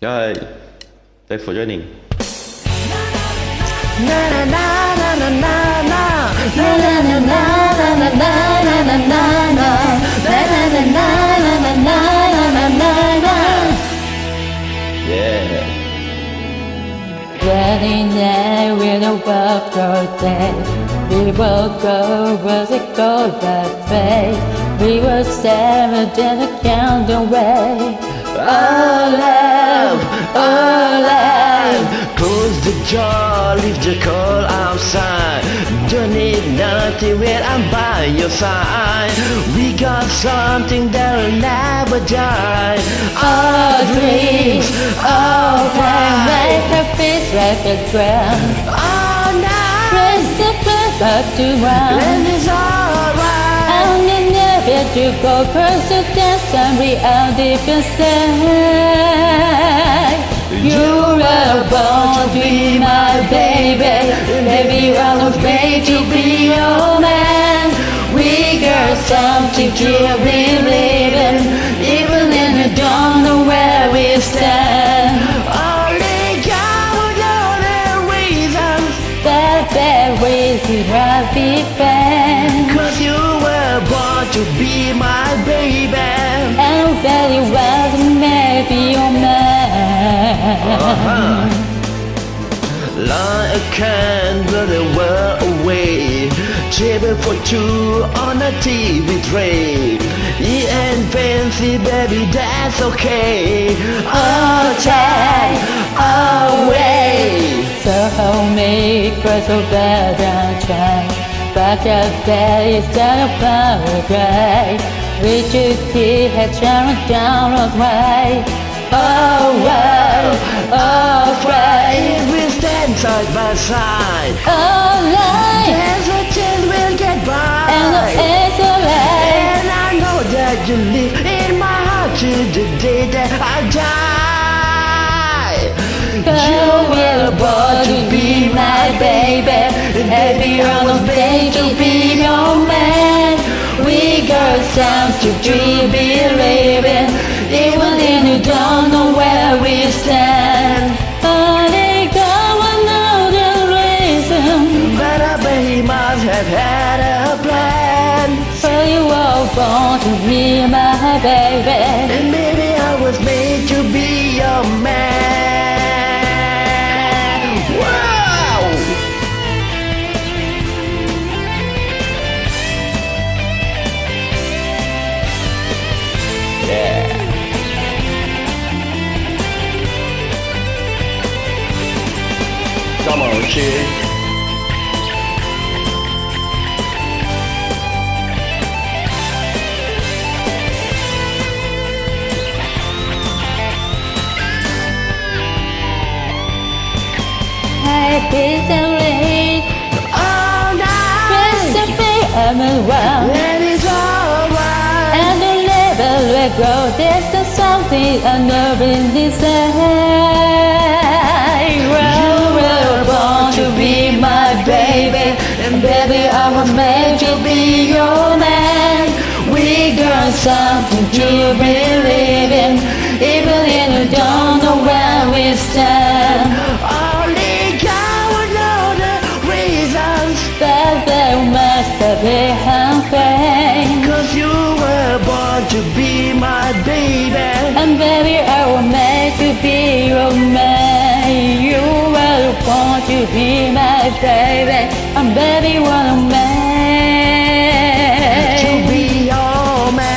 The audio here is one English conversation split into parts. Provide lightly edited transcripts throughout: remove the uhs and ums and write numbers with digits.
Yeah, thanks for joining. Yeah. Wedding day with a world birthday. We will go where the gold that fade. We will stare at the candle way. Oh love, oh love, close the door, leave the cold outside. Don't need nothing when I'm by your side. We got something that'll never die. All dreams, all time, make a peace right the ground. All night, Raise the bird up to round. and it's alright. And you never to go first to dance and be out deep inside. You were born to be my baby. Baby, I was made to be your man. We got something to believe in, even if you don't know where we stand. Only God will know the reasons. That we could have been friends. 'Cause you were born to be my baby. And very well maybe your man. Like a candle the world away, table for two on a TV tray. It ain't fancy, baby, that's okay. All time, away. so hold me close so bad and try. But the day is down a power gray. We took the head down the way. Oh well, oh right. If we stand side by side, Oh light, there's a chance we'll get by. and it's a light. And I know that you live in my heart till the day that I die. You were born to be my baby, everyone was made to be your man. We got something to believe in, even if you don't know where we stand. Only God will know the reason, But I bet he must have had a plan. so you were born to be my baby. And maybe I was made to be your man. Wow! Yeah. Come on, chick. I've been so late, All night, just to be around. and it's alright. And the never let go, there's just something I know in desire. You were born to be my baby, and baby I was made to be your man. We got something to believe in, even if you don't know where we stand. Only God would know the reasons. That there must be something. 'Cause you were born to be my baby. And baby, I was made to be your man. You were born to be my baby. And baby, what a man. To be your man.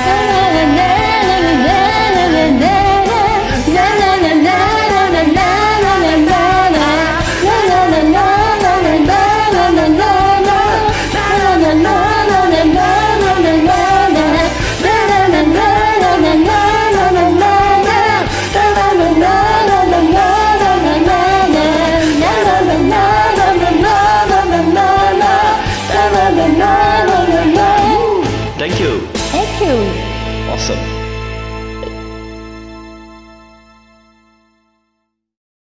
Thank you. Thank you. Awesome.